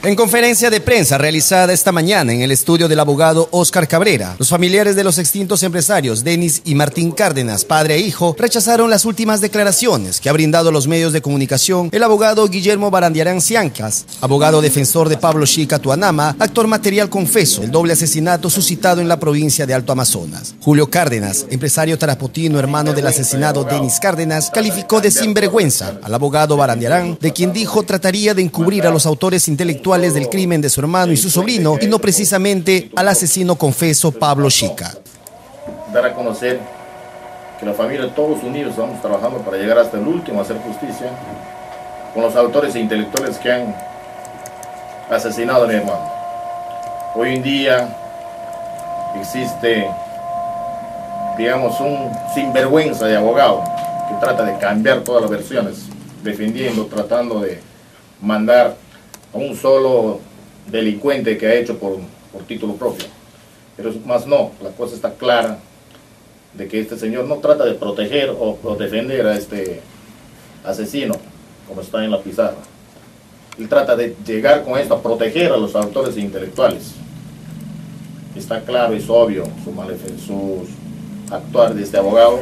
En conferencia de prensa realizada esta mañana en el estudio del abogado Óscar Cabrera, los familiares de los extintos empresarios Denis y Martín Cárdenas, padre e hijo, rechazaron las últimas declaraciones que ha brindado a los medios de comunicación el abogado Guillermo Barandiarán Siancas, abogado defensor de Pablo Chica Tuanama, actor material confeso del doble asesinato suscitado en la provincia de Alto Amazonas. Julio Cárdenas, empresario tarapotino, hermano del asesinado Denis Cárdenas, calificó de sinvergüenza al abogado Barandiarán, de quien dijo trataría de encubrir a los autores intelectuales del crimen de su hermano y su sobrino, y no precisamente al asesino confeso Pablo Chica. Dar a conocer que la familia todos unidos estamos trabajando para llegar hasta el último a hacer justicia con los autores e intelectuales que han asesinado a mi hermano. Hoy en día existe, digamos, un sinvergüenza de abogado que trata de cambiar todas las versiones, defendiendo, tratando de mandar a un solo delincuente que ha hecho por título propio. Pero más no, la cosa está clara de que este señor no trata de proteger o defender a este asesino, como está en la pizarra. Él trata de llegar con esto a proteger a los autores intelectuales. Está claro, es obvio su actuar de este abogado,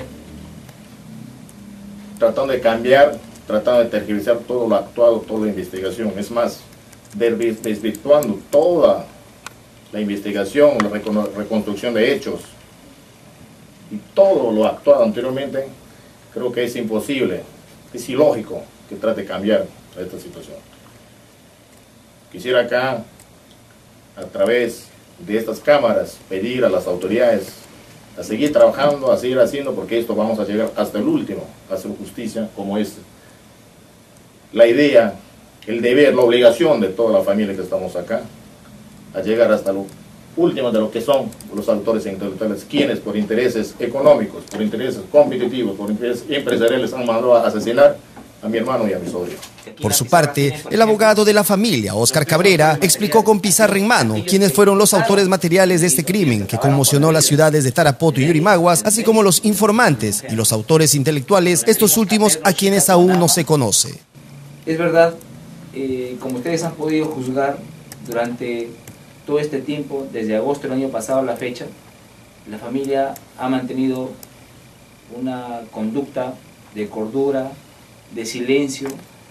tratando de cambiar, tratando de tergiversar todo lo actuado, toda la investigación. Es más, desvirtuando toda la investigación, la reconstrucción de hechos y todo lo actuado anteriormente. Creo que es imposible, es ilógico que trate de cambiar esta situación. Quisiera acá, a través de estas cámaras, pedir a las autoridades a seguir trabajando, a seguir haciendo, porque esto vamos a llegar hasta el último, a hacer justicia, como es la idea, el deber, la obligación de toda la familia que estamos acá, a llegar hasta lo último de lo que son los autores intelectuales, quienes por intereses económicos, por intereses competitivos, por intereses empresariales han mandado a asesinar a mi hermano y a mi sobrino. Por su parte, el abogado de la familia, Óscar Cabrera, explicó con pizarra en mano quiénes fueron los autores materiales de este crimen que conmocionó las ciudades de Tarapoto y Yurimaguas, así como los informantes y los autores intelectuales, estos últimos a quienes aún no se conoce. Es verdad, como ustedes han podido juzgar durante todo este tiempo, desde agosto del año pasado a la fecha, la familia ha mantenido una conducta de cordura, de silencio,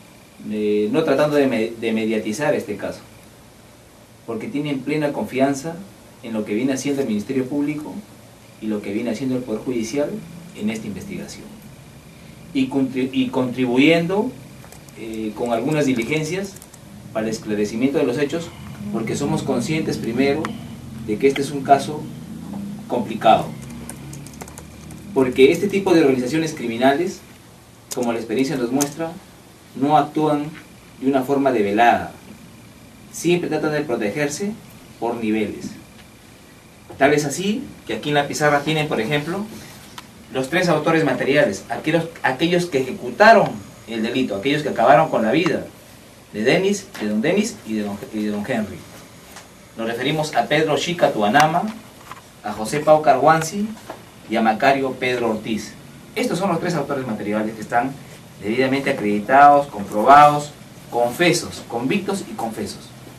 no tratando de mediatizar este caso, porque tienen plena confianza en lo que viene haciendo el Ministerio Público y lo que viene haciendo el Poder Judicial en esta investigación, y contribuyendo con algunas diligencias para el esclarecimiento de los hechos, porque somos conscientes primero de que este es un caso complicado, porque este tipo de organizaciones criminales, como la experiencia nos muestra, no actúan de una forma develada, siempre tratan de protegerse por niveles. Tal es así que aquí en la pizarra tienen, por ejemplo, los tres autores materiales, aquellos que ejecutaron el delito, aquellos que acabaron con la vida de Denis, de don Denis y de don Henry. Nos referimos a Pedro Chica Tuanama, a José Pau Carhuanzi y a Macario Pedro Ortiz. Estos son los tres autores materiales que están debidamente acreditados, comprobados, confesos, convictos y confesos.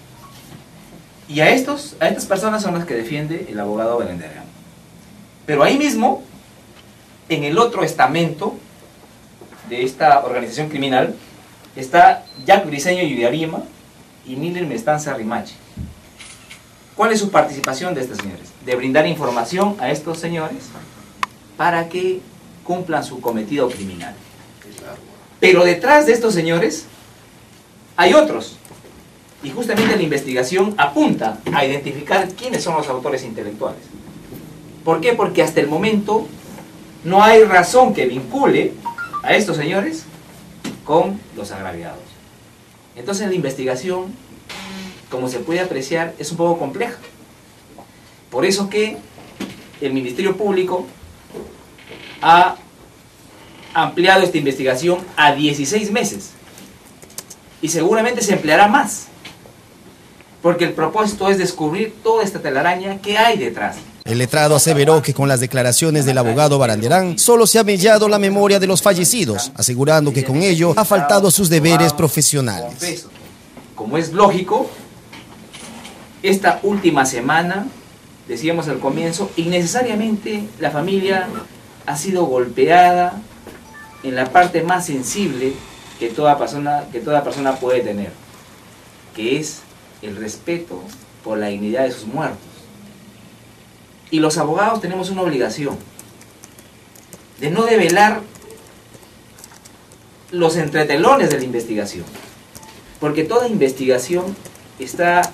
Y a estas personas son las que defiende el abogado Barandiarán. Pero ahí mismo, en el otro estamento de esta organización criminal, está Jack Briceño Yuyarima y Miller Mestanza Rimachi. ¿Cuál es su participación de estos señores? De brindar información a estos señores para que cumplan su cometido criminal. Pero detrás de estos señores hay otros, y justamente la investigación apunta a identificar quiénes son los autores intelectuales. ¿Por qué? Porque hasta el momento no hay razón que vincule a estos señores con los agraviados. Entonces la investigación, como se puede apreciar, es un poco compleja. Por eso que el Ministerio Público ha ampliado esta investigación a 16 meses y seguramente se empleará más, porque el propósito es descubrir toda esta telaraña que hay detrás. El letrado aseveró que con las declaraciones del abogado Barandiarán solo se ha mellado la memoria de los fallecidos, asegurando que con ello ha faltado a sus deberes profesionales. Como es lógico, esta última semana, decíamos al comienzo, innecesariamente la familia ha sido golpeada en la parte más sensible que toda persona puede tener, que es el respeto por la dignidad de sus muertos. Y los abogados tenemos una obligación de no develar los entretelones de la investigación, porque toda investigación está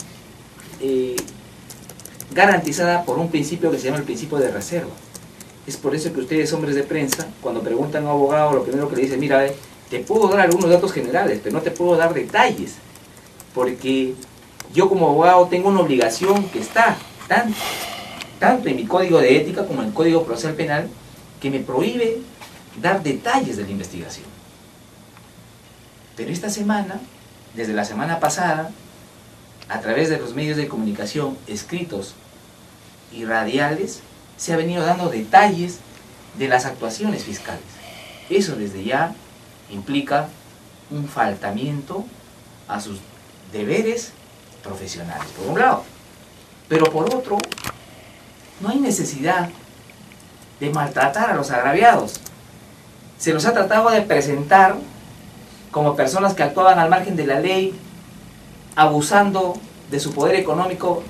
garantizada por un principio que se llama el principio de reserva. Es por eso que ustedes, hombres de prensa, cuando preguntan a un abogado, lo primero que le dicen, mira, te puedo dar algunos datos generales, pero no te puedo dar detalles, porque yo como abogado tengo una obligación que está tanto en mi código de ética como en el Código Procesal Penal, que me prohíbe dar detalles de la investigación. Pero esta semana, desde la semana pasada, a través de los medios de comunicación escritos y radiales, se ha venido dando detalles de las actuaciones fiscales. Eso desde ya implica un faltamiento a sus deberes profesionales, por un lado. Pero por otro, no hay necesidad de maltratar a los agraviados. Se los ha tratado de presentar como personas que actuaban al margen de la ley, abusando de su poder económico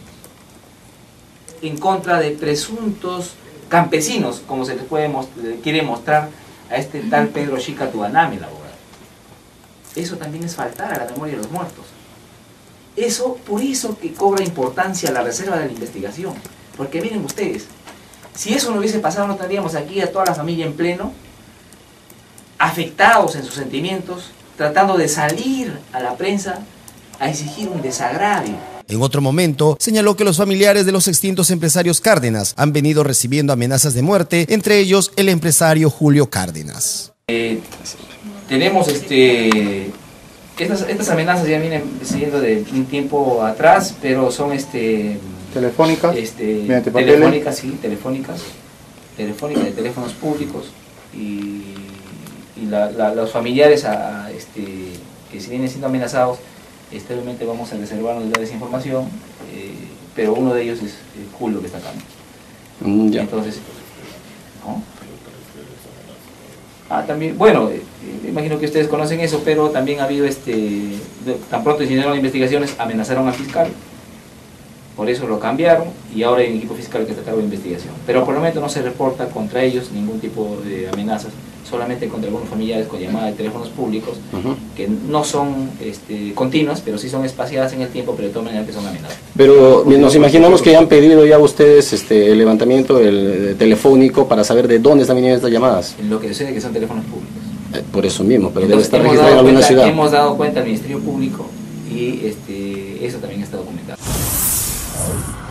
en contra de presuntos campesinos, como se les quiere mostrar a este tal Pedro Chica Tuanami, el abogado. Eso también es faltar a la memoria de los muertos. Por eso que cobra importancia la reserva de la investigación. Porque miren ustedes, si eso no hubiese pasado, no tendríamos aquí a toda la familia en pleno, afectados en sus sentimientos, tratando de salir a la prensa a exigir un desagravio. En otro momento, señaló que los familiares de los extintos empresarios Cárdenas han venido recibiendo amenazas de muerte, entre ellos el empresario Julio Cárdenas. Tenemos estas amenazas ya vienen siguiendo de un tiempo atrás, pero son telefónicas, telefónicas, sí, telefónicas, de teléfonos públicos, y los familiares que se vienen siendo amenazados, obviamente vamos a reservarnos de dar esa información, pero uno de ellos es Julio, que está acá. Entonces, ¿no? También, bueno, imagino que ustedes conocen eso, pero también ha habido, tan pronto iniciaron las investigaciones, amenazaron al fiscal, por eso lo cambiaron, y ahora hay un equipo fiscal que está a cargo de investigación. Pero por el momento no se reporta contra ellos ningún tipo de amenazas, solamente contra algunos familiares con llamada de teléfonos públicos, que no son continuas, pero sí son espaciadas en el tiempo, pero de todas maneras que son amenazas. Pero nos imaginamos que han pedido ya ustedes el levantamiento telefónico para saber de dónde están viniendo estas llamadas. Lo que sucede es que son teléfonos públicos. Por eso mismo, pero entonces, debe estar registrado en alguna ciudad. Hemos dado cuenta al Ministerio Público y eso también está documentado.